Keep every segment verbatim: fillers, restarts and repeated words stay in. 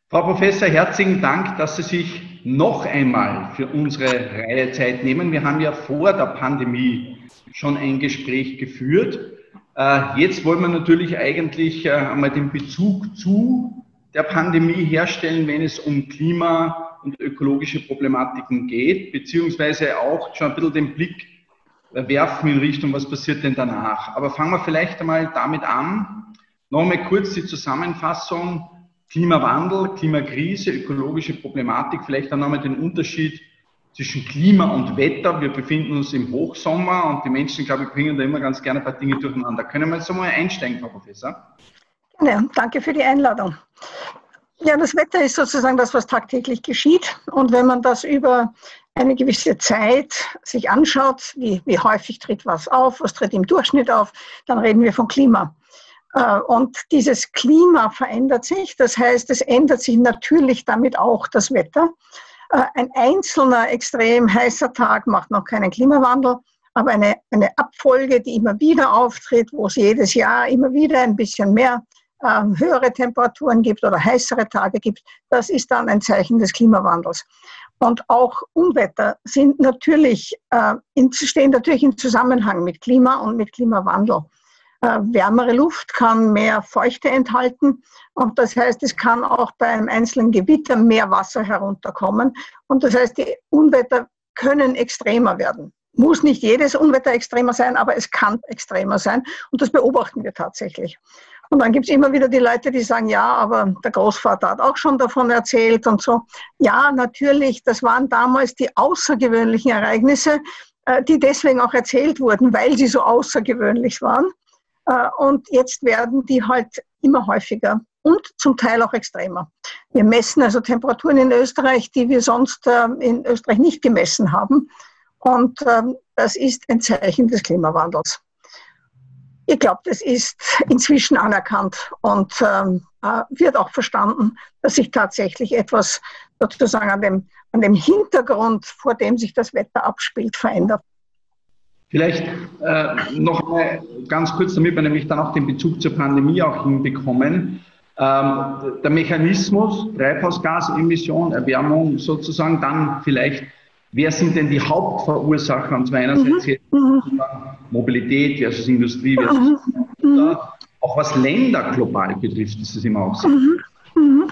Frau Professor, herzlichen Dank, dass Sie sich noch einmal für unsere Reihe Zeit nehmen. Wir haben ja vor der Pandemie schon ein Gespräch geführt. Jetzt wollen wir natürlich eigentlich einmal den Bezug zu der Pandemie herstellen, wenn es um Klima- und ökologische Problematiken geht, beziehungsweise auch schon ein bisschen den Blick werfen in Richtung, was passiert denn danach. Aber fangen wir vielleicht einmal damit an. Nochmal kurz die Zusammenfassung. Klimawandel, Klimakrise, ökologische Problematik, vielleicht dann nochmal den Unterschied zwischen Klima und Wetter. Wir befinden uns im Hochsommer und die Menschen, glaube ich, bringen da immer ganz gerne ein paar Dinge durcheinander. Können wir jetzt einmal einsteigen, Frau Professor? Ja, danke für die Einladung. Ja, das Wetter ist sozusagen das, was tagtäglich geschieht. Und wenn man das über eine gewisse Zeit sich anschaut, wie, wie häufig tritt was auf, was tritt im Durchschnitt auf, dann reden wir von Klima. Und dieses Klima verändert sich, das heißt, es ändert sich natürlich damit auch das Wetter. Ein einzelner extrem heißer Tag macht noch keinen Klimawandel, aber eine, eine Abfolge, die immer wieder auftritt, wo es jedes Jahr immer wieder ein bisschen mehr äh, höhere Temperaturen gibt oder heißere Tage gibt, das ist dann ein Zeichen des Klimawandels. Und auch Unwetter sind natürlich, äh, in, stehen natürlich im Zusammenhang mit Klima und mit Klimawandel. Äh, wärmere Luft kann mehr Feuchte enthalten und das heißt, es kann auch bei einem einzelnen Gewitter mehr Wasser herunterkommen und das heißt, die Unwetter können extremer werden. Muss nicht jedes Unwetter extremer sein, aber es kann extremer sein und das beobachten wir tatsächlich. Und dann gibt es immer wieder die Leute, die sagen, ja, aber der Großvater hat auch schon davon erzählt und so. Ja, natürlich, das waren damals die außergewöhnlichen Ereignisse, äh, die deswegen auch erzählt wurden, weil sie so außergewöhnlich waren. Und jetzt werden die halt immer häufiger und zum Teil auch extremer. Wir messen also Temperaturen in Österreich, die wir sonst in Österreich nicht gemessen haben. Und das ist ein Zeichen des Klimawandels. Ich glaube, das ist inzwischen anerkannt und wird auch verstanden, dass sich tatsächlich etwas sozusagen an dem, an dem Hintergrund, vor dem sich das Wetter abspielt, verändert. Vielleicht äh, noch mal ganz kurz, damit wir nämlich dann auch den Bezug zur Pandemie auch hinbekommen. Ähm, der Mechanismus, Treibhausgasemission, Erwärmung sozusagen, dann vielleicht, wer sind denn die Hauptverursacher? Und zwar einerseits mhm. Mobilität versus Industrie versus mhm. auch was Länder global betrifft, ist das immer auch so. Mhm. Mhm.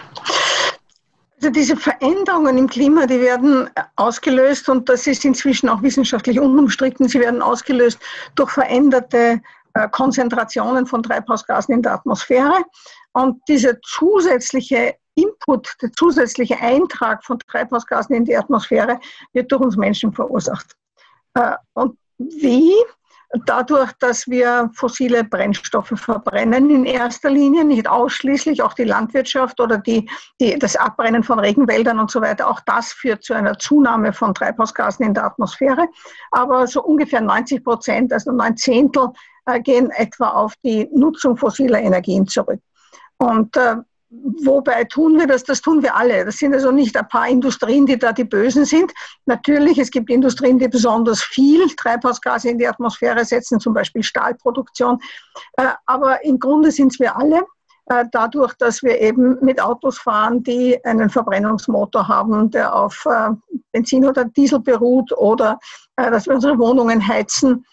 Also diese Veränderungen im Klima, die werden ausgelöst und das ist inzwischen auch wissenschaftlich unumstritten, sie werden ausgelöst durch veränderte äh, Konzentrationen von Treibhausgasen in der Atmosphäre und dieser zusätzliche Input, der zusätzliche Eintrag von Treibhausgasen in die Atmosphäre wird durch uns Menschen verursacht. Äh, und wie? Dadurch, dass wir fossile Brennstoffe verbrennen in erster Linie, nicht ausschließlich, auch die Landwirtschaft oder die, die, das Abbrennen von Regenwäldern und so weiter, auch das führt zu einer Zunahme von Treibhausgasen in der Atmosphäre. Aber so ungefähr neunzig Prozent, also neun Zehntel, äh, gehen etwa auf die Nutzung fossiler Energien zurück. Und äh, wobei tun wir das? Das tun wir alle. Das sind also nicht ein paar Industrien, die da die Bösen sind. Natürlich, es gibt Industrien, die besonders viel Treibhausgase in die Atmosphäre setzen, zum Beispiel Stahlproduktion. Aber im Grunde sind es wir alle, dadurch, dass wir eben mit Autos fahren, die einen Verbrennungsmotor haben, der auf Benzin oder Diesel beruht oder dass wir unsere Wohnungen heizen.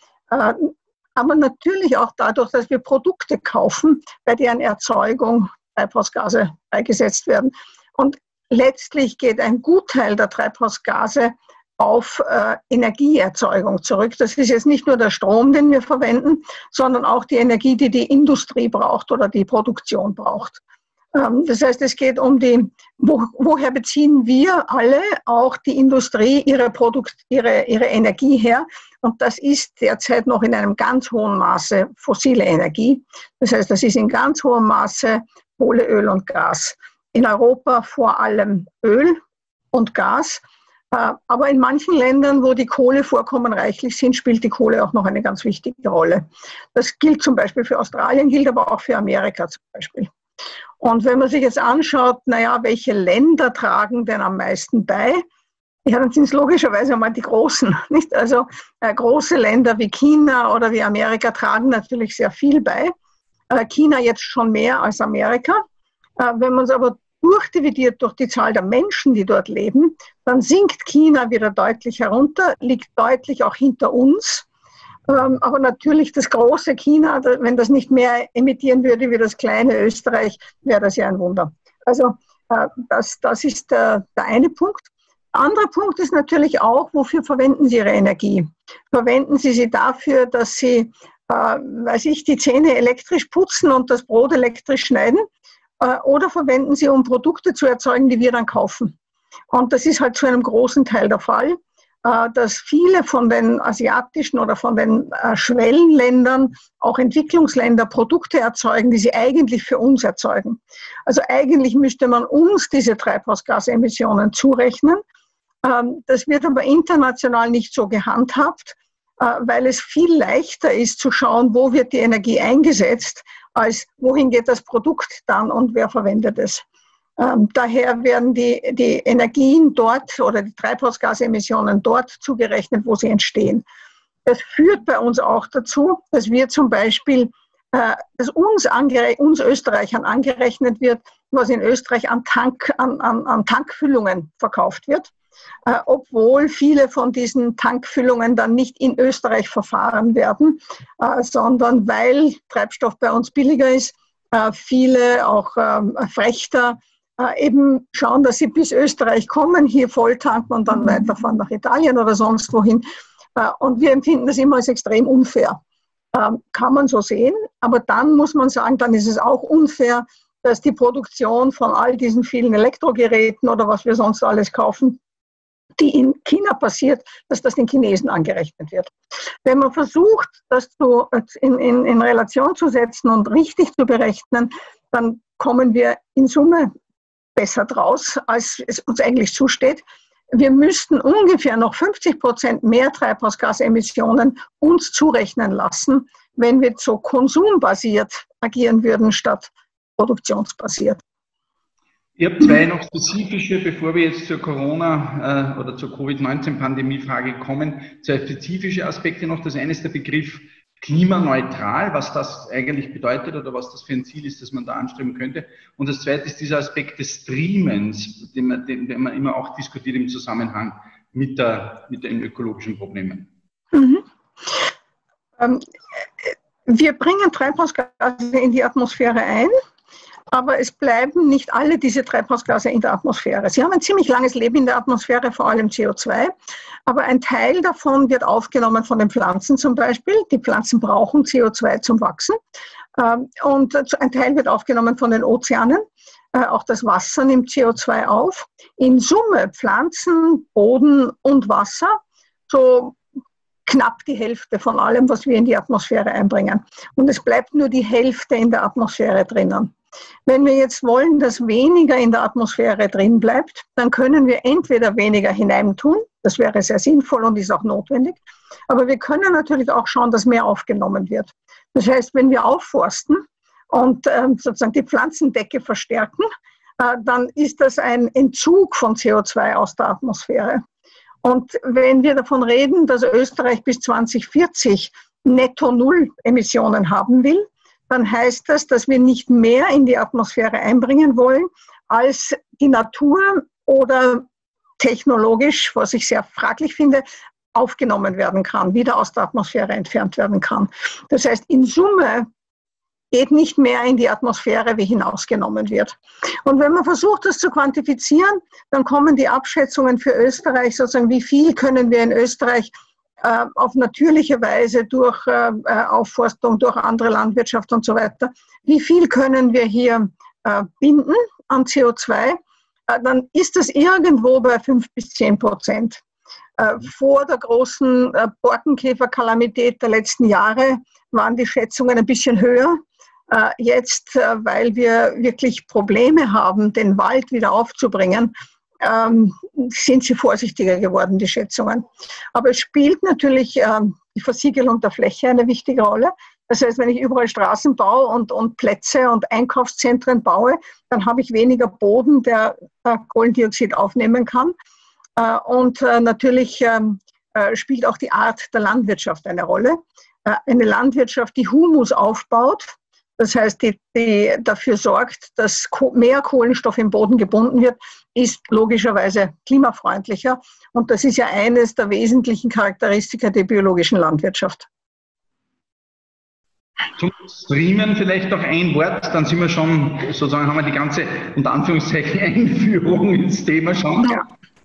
Aber natürlich auch dadurch, dass wir Produkte kaufen, bei deren Erzeugung Treibhausgase freigesetzt werden. Und letztlich geht ein Gutteil der Treibhausgase auf äh, Energieerzeugung zurück. Das ist jetzt nicht nur der Strom, den wir verwenden, sondern auch die Energie, die die Industrie braucht oder die Produktion braucht. Ähm, das heißt, es geht um die, wo, woher beziehen wir alle, auch die Industrie, ihre, Produkt, ihre, ihre Energie her? Und das ist derzeit noch in einem ganz hohen Maße fossile Energie. Das heißt, das ist in ganz hohem Maße Kohle, Öl und Gas. In Europa vor allem Öl und Gas. Aber in manchen Ländern, wo die Kohlevorkommen reichlich sind, spielt die Kohle auch noch eine ganz wichtige Rolle. Das gilt zum Beispiel für Australien, gilt aber auch für Amerika zum Beispiel. Und wenn man sich jetzt anschaut, naja, welche Länder tragen denn am meisten bei? Ja, dann sind es logischerweise einmal die Großen, nicht? Also äh, große Länder wie China oder wie Amerika tragen natürlich sehr viel bei. China jetzt schon mehr als Amerika. Wenn man es aber durchdividiert durch die Zahl der Menschen, die dort leben, dann sinkt China wieder deutlich herunter, liegt deutlich auch hinter uns. Aber natürlich das große China, wenn das nicht mehr emittieren würde wie das kleine Österreich, wäre das ja ein Wunder. Also das, das ist der, der eine Punkt. Der andere Punkt ist natürlich auch, wofür verwenden Sie Ihre Energie? Verwenden Sie sie dafür, dass Sie, äh, weiß ich, die Zähne elektrisch putzen und das Brot elektrisch schneiden? Äh, oder verwenden Sie, um Produkte zu erzeugen, die wir dann kaufen? Und das ist halt zu einem großen Teil der Fall, äh, dass viele von den asiatischen oder von den äh, Schwellenländern, auch Entwicklungsländer, Produkte erzeugen, die sie eigentlich für uns erzeugen. Also eigentlich müsste man uns diese Treibhausgasemissionen zurechnen. Das wird aber international nicht so gehandhabt, weil es viel leichter ist zu schauen, wo wird die Energie eingesetzt, als wohin geht das Produkt dann und wer verwendet es. Daher werden die, die Energien dort oder die Treibhausgasemissionen dort zugerechnet, wo sie entstehen. Das führt bei uns auch dazu, dass wir zum Beispiel, dass uns, uns Österreichern angerechnet wird, was in Österreich an, Tank, an, an, an Tankfüllungen verkauft wird. Äh, obwohl viele von diesen Tankfüllungen dann nicht in Österreich verfahren werden, äh, sondern weil Treibstoff bei uns billiger ist, äh, viele auch ähm, Frechter äh, eben schauen, dass sie bis Österreich kommen, hier voll tanken und dann weiterfahren nach Italien oder sonst wohin. Äh, und wir empfinden das immer als extrem unfair. Ähm, kann man so sehen, aber dann muss man sagen, dann ist es auch unfair, dass die Produktion von all diesen vielen Elektrogeräten oder was wir sonst alles kaufen, die in China passiert, dass das den Chinesen angerechnet wird. Wenn man versucht, das zu, in, in, in Relation zu setzen und richtig zu berechnen, dann kommen wir in Summe besser draus, als es uns eigentlich zusteht. Wir müssten ungefähr noch fünfzig Prozent mehr Treibhausgasemissionen uns zurechnen lassen, wenn wir so konsumbasiert agieren würden, statt produktionsbasiert. Ich habe zwei noch spezifische, bevor wir jetzt zur Corona- äh, oder zur Covid neunzehn Pandemie-Frage kommen, zwei spezifische Aspekte noch. Das eine ist der Begriff klimaneutral, was das eigentlich bedeutet oder was das für ein Ziel ist, das man da anstreben könnte. Und das zweite ist dieser Aspekt des Streamens, den man, den, den man immer auch diskutiert im Zusammenhang mit, der, mit den ökologischen Problemen. Mhm. Ähm, wir bringen Treibhausgase in die Atmosphäre ein. Aber es bleiben nicht alle diese Treibhausgase in der Atmosphäre. Sie haben ein ziemlich langes Leben in der Atmosphäre, vor allem C O zwei. Aber ein Teil davon wird aufgenommen von den Pflanzen zum Beispiel. Die Pflanzen brauchen C O zwei zum Wachsen. Und ein Teil wird aufgenommen von den Ozeanen. Auch das Wasser nimmt C O zwei auf. In Summe Pflanzen, Boden und Wasser so knapp die Hälfte von allem, was wir in die Atmosphäre einbringen. Und es bleibt nur die Hälfte in der Atmosphäre drinnen. Wenn wir jetzt wollen, dass weniger in der Atmosphäre drin bleibt, dann können wir entweder weniger hineintun, das wäre sehr sinnvoll und ist auch notwendig, aber wir können natürlich auch schauen, dass mehr aufgenommen wird. Das heißt, wenn wir aufforsten und äh, sozusagen die Pflanzendecke verstärken, äh, dann ist das ein Entzug von C O zwei aus der Atmosphäre. Und wenn wir davon reden, dass Österreich bis zwanzig vierzig netto Null Emissionen haben will, dann heißt das, dass wir nicht mehr in die Atmosphäre einbringen wollen, als die Natur oder technologisch, was ich sehr fraglich finde, aufgenommen werden kann, wieder aus der Atmosphäre entfernt werden kann. Das heißt, in Summe geht nicht mehr in die Atmosphäre, wie hinausgenommen wird. Und wenn man versucht, das zu quantifizieren, dann kommen die Abschätzungen für Österreich, sozusagen, wie viel können wir in Österreich äh, auf natürliche Weise durch äh, Aufforstung, durch andere Landwirtschaft und so weiter, wie viel können wir hier äh, binden an C O zwei, äh, dann ist das irgendwo bei fünf bis zehn Prozent. Äh, vor der großen äh, Borkenkäferkalamität der letzten Jahre waren die Schätzungen ein bisschen höher. Jetzt, weil wir wirklich Probleme haben, den Wald wieder aufzubringen, sind sie vorsichtiger geworden, die Schätzungen. Aber es spielt natürlich die Versiegelung der Fläche eine wichtige Rolle. Das heißt, wenn ich überall Straßen baue und, und Plätze und Einkaufszentren baue, dann habe ich weniger Boden, der Kohlendioxid aufnehmen kann. Und natürlich spielt auch die Art der Landwirtschaft eine Rolle. Eine Landwirtschaft, die Humus aufbaut, das heißt, die, die dafür sorgt, dass mehr Kohlenstoff im Boden gebunden wird, ist logischerweise klimafreundlicher. Und das ist ja eines der wesentlichen Charakteristika der biologischen Landwirtschaft. Zum Streamen vielleicht noch ein Wort, dann sind wir schon, sozusagen haben wir die ganze, unter Anführungszeichen, Einführung ins Thema schon. Ja.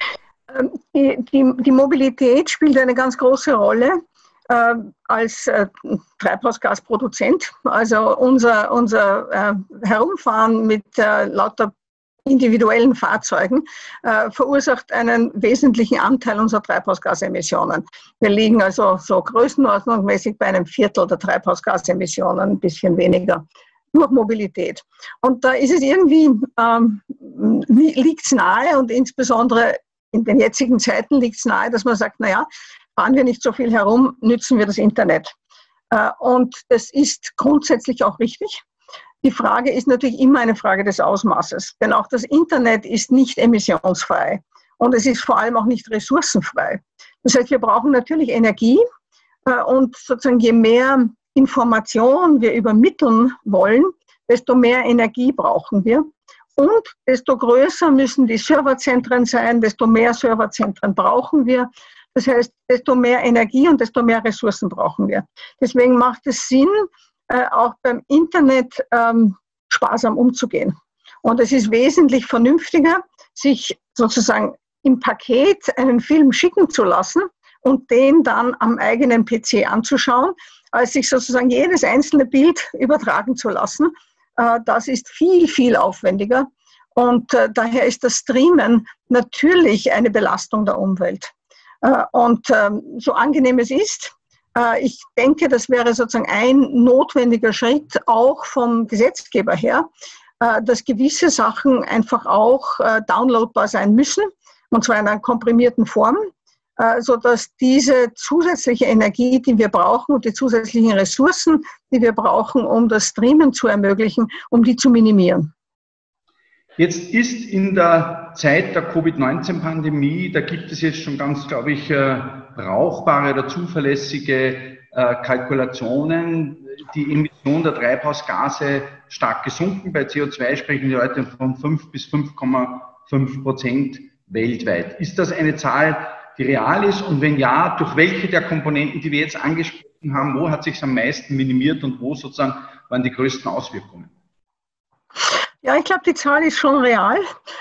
Die, die, die Mobilität spielt eine ganz große Rolle äh, als äh, Treibhausgasproduzent. Also unser, unser äh, Herumfahren mit äh, lauter individuellen Fahrzeugen äh, verursacht einen wesentlichen Anteil unserer Treibhausgasemissionen. Wir liegen also so größenordnungsmäßig bei einem Viertel der Treibhausgasemissionen, ein bisschen weniger durch Mobilität. Und da ist es irgendwie, ähm, liegt es nahe und insbesondere in den jetzigen Zeiten liegt es nahe, dass man sagt, naja, fahren wir nicht so viel herum, nützen wir das Internet. Äh, und das ist grundsätzlich auch richtig. Die Frage ist natürlich immer eine Frage des Ausmaßes, denn auch das Internet ist nicht emissionsfrei und es ist vor allem auch nicht ressourcenfrei. Das heißt, wir brauchen natürlich Energie äh, und sozusagen je mehr Information wir übermitteln wollen, desto mehr Energie brauchen wir. Und desto größer müssen die Serverzentren sein, desto mehr Serverzentren brauchen wir. Das heißt, desto mehr Energie und desto mehr Ressourcen brauchen wir. Deswegen macht es Sinn, äh, auch beim Internet ähm, sparsam umzugehen. Und es ist wesentlich vernünftiger, sich sozusagen im Paket einen Film schicken zu lassen und den dann am eigenen P C anzuschauen, als sich sozusagen jedes einzelne Bild übertragen zu lassen. Das ist viel, viel aufwendiger und äh, daher ist das Streamen natürlich eine Belastung der Umwelt. Äh, und äh, so angenehm es ist, äh, ich denke, das wäre sozusagen ein notwendiger Schritt auch vom Gesetzgeber her, äh, dass gewisse Sachen einfach auch äh, downloadbar sein müssen, und zwar in einer komprimierten Form, sodass diese zusätzliche Energie, die wir brauchen und die zusätzlichen Ressourcen, die wir brauchen, um das Streamen zu ermöglichen, um die zu minimieren. Jetzt ist in der Zeit der Covid neunzehn Pandemie, da gibt es jetzt schon ganz, glaube ich, brauchbare oder zuverlässige Kalkulationen, die Emission der Treibhausgase stark gesunken. Bei C O zwei sprechen die Leute von fünf bis fünf Komma fünf Prozent weltweit. Ist das eine Zahl, die real ist, und wenn ja, durch welche der Komponenten, die wir jetzt angesprochen haben, wo hat sich es am meisten minimiert und wo sozusagen waren die größten Auswirkungen? Ja, ich glaube, die Zahl ist schon real.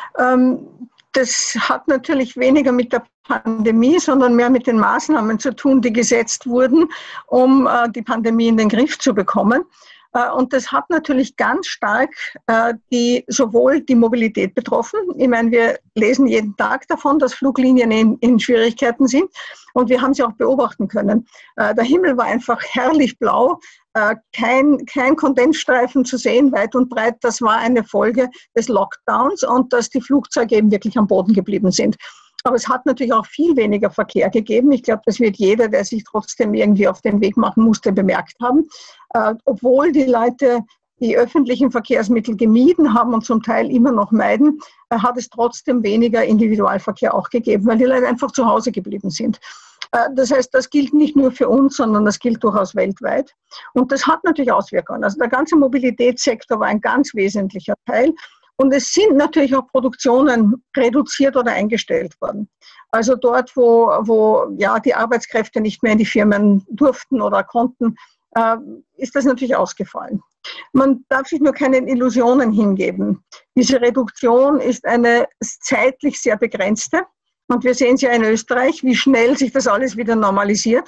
Das hat natürlich weniger mit der Pandemie, sondern mehr mit den Maßnahmen zu tun, die gesetzt wurden, um die Pandemie in den Griff zu bekommen. Und das hat natürlich ganz stark äh, die, sowohl die Mobilität betroffen. Ich meine, wir lesen jeden Tag davon, dass Fluglinien in, in Schwierigkeiten sind. Und wir haben sie auch beobachten können. Äh, der Himmel war einfach herrlich blau, äh, kein, kein Kondensstreifen zu sehen, weit und breit. Das war eine Folge des Lockdowns und dass die Flugzeuge eben wirklich am Boden geblieben sind. Aber es hat natürlich auch viel weniger Verkehr gegeben. Ich glaube, das wird jeder, der sich trotzdem irgendwie auf den Weg machen musste, bemerkt haben. Äh, obwohl die Leute die öffentlichen Verkehrsmittel gemieden haben und zum Teil immer noch meiden, äh, hat es trotzdem weniger Individualverkehr auch gegeben, weil die Leute einfach zu Hause geblieben sind. Äh, das heißt, das gilt nicht nur für uns, sondern das gilt durchaus weltweit. Und das hat natürlich Auswirkungen. Also der ganze Mobilitätssektor war ein ganz wesentlicher Teil. Und es sind natürlich auch Produktionen reduziert oder eingestellt worden. Also dort, wo, wo ja, die Arbeitskräfte nicht mehr in die Firmen durften oder konnten, äh, ist das natürlich ausgefallen. Man darf sich nur keine Illusionen hingeben. Diese Reduktion ist eine zeitlich sehr begrenzte. Und wir sehen es ja in Österreich, wie schnell sich das alles wieder normalisiert.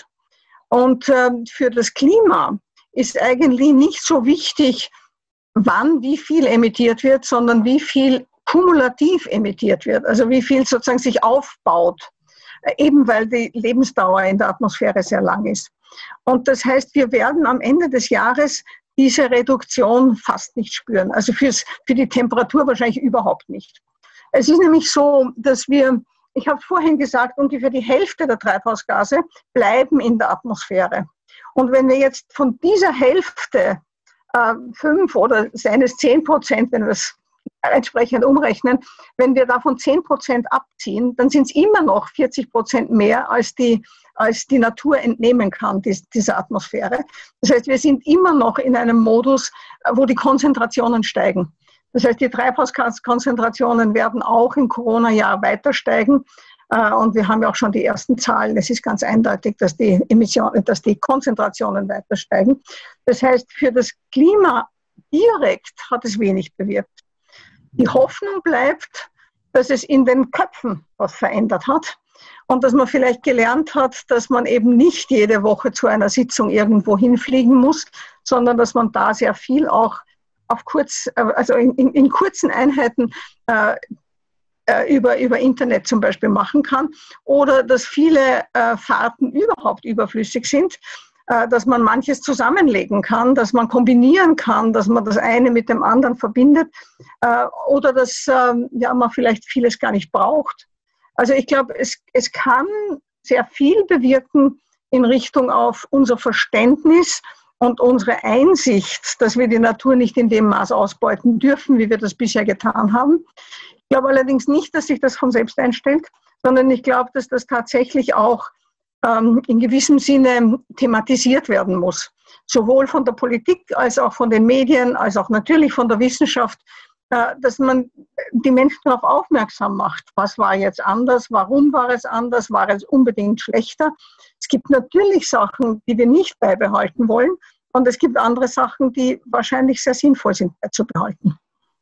Und äh, für das Klima ist eigentlich nicht so wichtig, wann wie viel emittiert wird, sondern wie viel kumulativ emittiert wird, also wie viel sozusagen sich aufbaut, eben weil die Lebensdauer in der Atmosphäre sehr lang ist. Und das heißt, wir werden am Ende des Jahres diese Reduktion fast nicht spüren, also fürs, für die Temperatur wahrscheinlich überhaupt nicht. Es ist nämlich so, dass wir, ich habe vorhin gesagt, ungefähr die Hälfte der Treibhausgase bleiben in der Atmosphäre. Und wenn wir jetzt von dieser Hälfte fünf oder seien es zehn Prozent, wenn wir es entsprechend umrechnen, wenn wir davon zehn Prozent abziehen, dann sind es immer noch vierzig Prozent mehr als die als die Natur entnehmen kann, dieser Atmosphäre. Das heißt, wir sind immer noch in einem Modus, wo die Konzentrationen steigen. Das heißt, die Treibhausgaskonzentrationen werden auch im Corona-Jahr weiter steigen. Und wir haben ja auch schon die ersten Zahlen. Es ist ganz eindeutig, dass die Emissionen, dass die Konzentrationen weiter steigen. Das heißt, für das Klima direkt hat es wenig bewirkt. Die Hoffnung bleibt, dass es in den Köpfen was verändert hat und dass man vielleicht gelernt hat, dass man eben nicht jede Woche zu einer Sitzung irgendwo hinfliegen muss, sondern dass man da sehr viel auch auf kurz, also in, in, in kurzen Einheiten äh, Über, über Internet zum Beispiel machen kann oder dass viele äh, Fahrten überhaupt überflüssig sind, äh, dass man manches zusammenlegen kann, dass man kombinieren kann, dass man das eine mit dem anderen verbindet äh, oder dass äh, ja, man vielleicht vieles gar nicht braucht. Also ich glaube, es, es kann sehr viel bewirken in Richtung auf unser Verständnis und unsere Einsicht, dass wir die Natur nicht in dem Maß ausbeuten dürfen, wie wir das bisher getan haben. Ich glaube allerdings nicht, dass sich das von selbst einstellt, sondern ich glaube, dass das tatsächlich auch ähm, in gewissem Sinne thematisiert werden muss. Sowohl von der Politik als auch von den Medien, als auch natürlich von der Wissenschaft, äh, dass man die Menschen darauf aufmerksam macht. Was war jetzt anders? Warum war es anders? War es unbedingt schlechter? Es gibt natürlich Sachen, die wir nicht beibehalten wollen und es gibt andere Sachen, die wahrscheinlich sehr sinnvoll sind beizubehalten.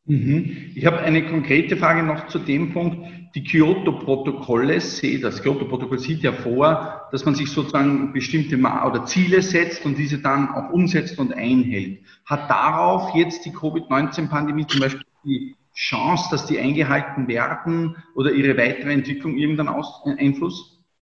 Ich habe eine konkrete Frage noch zu dem Punkt. Die Kyoto-Protokolle, das Kyoto-Protokoll sieht ja vor, dass man sich sozusagen bestimmte oder Ziele setzt und diese dann auch umsetzt und einhält. Hat darauf jetzt die Covid neunzehn Pandemie zum Beispiel die Chance, dass die eingehalten werden oder ihre weitere Entwicklung irgendeinen Einfluss?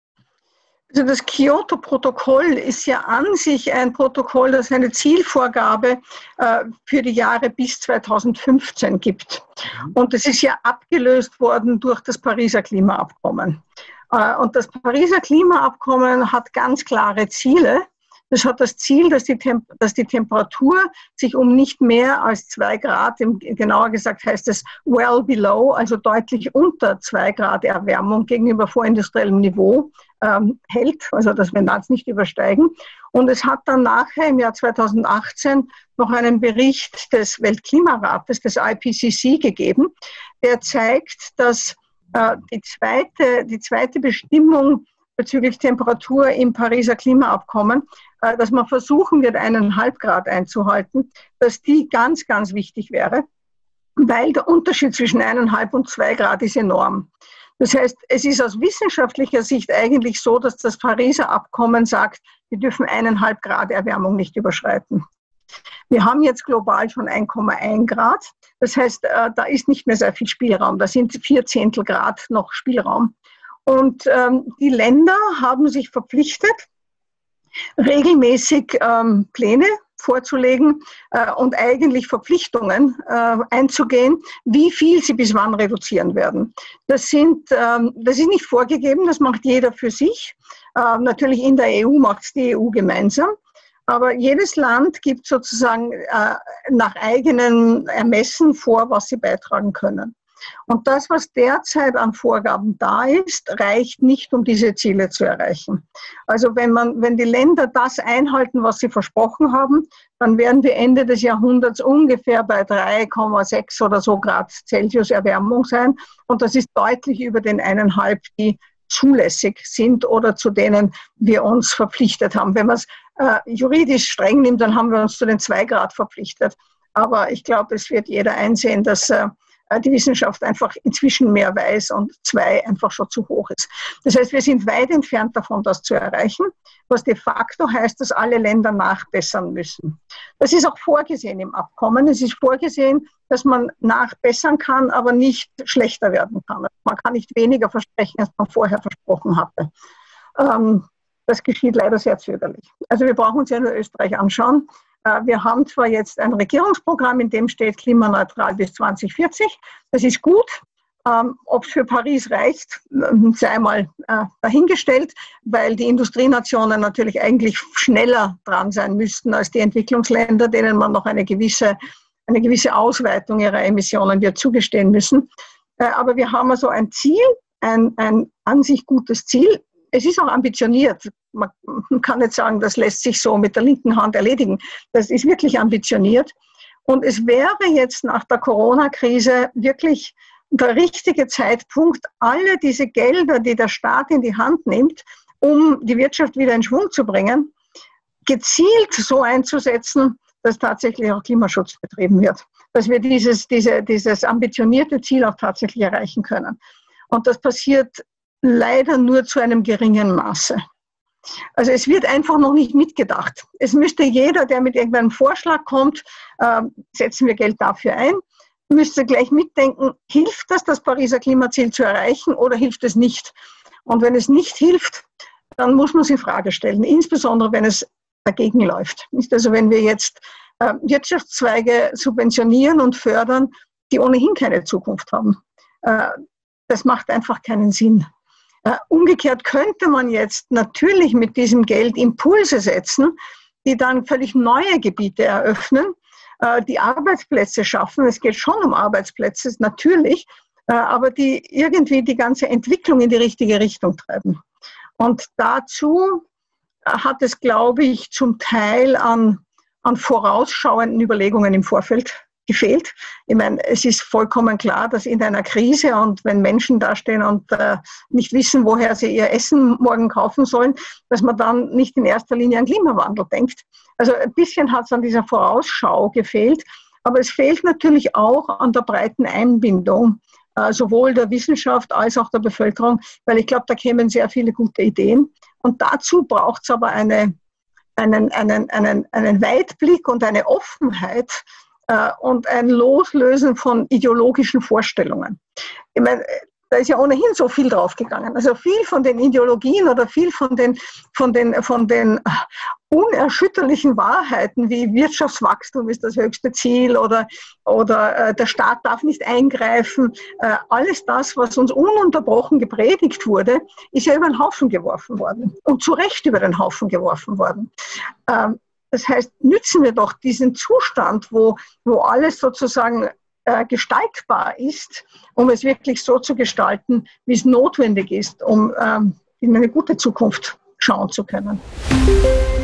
Also das Kyoto-Protokoll ist ja an sich ein Protokoll, das eine Zielvorgabe äh, für die Jahre bis zweitausendfünfzehn gibt. Und es ist ja abgelöst worden durch das Pariser Klimaabkommen. Äh, und das Pariser Klimaabkommen hat ganz klare Ziele. Das hat das Ziel, dass die, Temp dass die Temperatur sich um nicht mehr als zwei Grad, genauer gesagt heißt es well below, also deutlich unter zwei Grad Erwärmung gegenüber vorindustriellem Niveau ähm, hält, also dass wir das nicht übersteigen. Und es hat dann nachher im Jahr zweitausendachtzehn noch einen Bericht des Weltklimarates, des I P C C, gegeben, der zeigt, dass äh, die, zweite, die zweite Bestimmung bezüglich Temperatur im Pariser Klimaabkommen, dass man versuchen wird, eineinhalb Grad einzuhalten, dass die ganz, ganz wichtig wäre, weil der Unterschied zwischen eineinhalb und zwei Grad ist enorm. Das heißt, es ist aus wissenschaftlicher Sicht eigentlich so, dass das Pariser Abkommen sagt, wir dürfen eineinhalb Grad Erwärmung nicht überschreiten. Wir haben jetzt global schon eins Komma eins Grad. Das heißt, da ist nicht mehr sehr viel Spielraum. Da sind vier Zehntel Grad noch Spielraum. Und ähm, die Länder haben sich verpflichtet, regelmäßig ähm, Pläne vorzulegen äh, und eigentlich Verpflichtungen äh, einzugehen, wie viel sie bis wann reduzieren werden. Das, sind, ähm, das ist nicht vorgegeben, das macht jeder für sich. Äh, natürlich in der E U macht es die E U gemeinsam. Aber jedes Land gibt sozusagen äh, nach eigenem Ermessen vor, was sie beitragen können. Und das, was derzeit an Vorgaben da ist, reicht nicht, um diese Ziele zu erreichen. Also wenn man, wenn die Länder das einhalten, was sie versprochen haben, dann werden wir Ende des Jahrhunderts ungefähr bei drei Komma sechs oder so Grad Celsius Erwärmung sein. Und das ist deutlich über den eineinhalb, die zulässig sind oder zu denen wir uns verpflichtet haben. Wenn man es äh, juridisch streng nimmt, dann haben wir uns zu den zwei Grad verpflichtet. Aber ich glaube, es wird jeder einsehen, dass äh, die Wissenschaft einfach inzwischen mehr weiß und zwei einfach schon zu hoch ist. Das heißt, wir sind weit entfernt davon, das zu erreichen, was de facto heißt, dass alle Länder nachbessern müssen. Das ist auch vorgesehen im Abkommen. Es ist vorgesehen, dass man nachbessern kann, aber nicht schlechter werden kann. Man kann nicht weniger versprechen, als man vorher versprochen hatte. Ähm, das geschieht leider sehr zögerlich. Also wir brauchen uns ja nur Österreich anschauen. Wir haben zwar jetzt ein Regierungsprogramm, in dem steht klimaneutral bis zwanzig vierzig. Das ist gut. Ähm, ob es für Paris reicht, sei mal äh, dahingestellt, weil die Industrienationen natürlich eigentlich schneller dran sein müssten als die Entwicklungsländer, denen man noch eine gewisse, eine gewisse Ausweitung ihrer Emissionen wird zugestehen müssen. Äh, aber wir haben also ein Ziel, ein, ein an sich gutes Ziel. es ist auch ambitioniert. Man kann nicht sagen, das lässt sich so mit der linken Hand erledigen. Das ist wirklich ambitioniert. Und es wäre jetzt nach der Corona-Krise wirklich der richtige Zeitpunkt, alle diese Gelder, die der Staat in die Hand nimmt, um die Wirtschaft wieder in Schwung zu bringen, gezielt so einzusetzen, dass tatsächlich auch Klimaschutz betrieben wird. Dass wir dieses, diese, dieses ambitionierte Ziel auch tatsächlich erreichen können. Und das passiert leider nur zu einem geringen Maße. Also es wird einfach noch nicht mitgedacht. Es müsste jeder, der mit irgendeinem Vorschlag kommt, äh, setzen wir Geld dafür ein, müsste gleich mitdenken, hilft das, das Pariser Klimaziel zu erreichen oder hilft es nicht? Und wenn es nicht hilft, dann muss man es in Frage stellen, insbesondere wenn es dagegen läuft. Also wenn wir jetzt äh, Wirtschaftszweige subventionieren und fördern, die ohnehin keine Zukunft haben. Äh, das macht einfach keinen Sinn. Äh, umgekehrt könnte man jetzt natürlich mit diesem Geld Impulse setzen, die dann völlig neue Gebiete eröffnen, äh, die Arbeitsplätze schaffen. Es geht schon um Arbeitsplätze, natürlich, äh, aber die irgendwie die ganze Entwicklung in die richtige Richtung treiben. Und dazu hat es, glaube ich, zum Teil an, an vorausschauenden Überlegungen im Vorfeld gefehlt. Ich meine, es ist vollkommen klar, dass in einer Krise und wenn Menschen dastehen und äh, nicht wissen, woher sie ihr Essen morgen kaufen sollen, dass man dann nicht in erster Linie an Klimawandel denkt. Also ein bisschen hat es an dieser Vorausschau gefehlt, aber es fehlt natürlich auch an der breiten Einbindung, äh, sowohl der Wissenschaft als auch der Bevölkerung, weil ich glaube, da kämen sehr viele gute Ideen. Und dazu braucht es aber eine, einen, einen, einen, einen Weitblick und eine Offenheit äh, und ein Loslösen von ideologischen Vorstellungen. Ich meine, da ist ja ohnehin so viel draufgegangen. Also viel von den Ideologien oder viel von den, von den, von den unerschütterlichen Wahrheiten wie Wirtschaftswachstum ist das höchste Ziel oder, oder äh, der Staat darf nicht eingreifen. Äh, alles das, was uns ununterbrochen gepredigt wurde, ist ja über den Haufen geworfen worden und zu Recht über den Haufen geworfen worden. Ähm, das heißt, nützen wir doch diesen Zustand, wo, wo alles sozusagen äh, gestaltbar ist, um es wirklich so zu gestalten, wie es notwendig ist, um ähm, in eine gute Zukunft schauen zu können.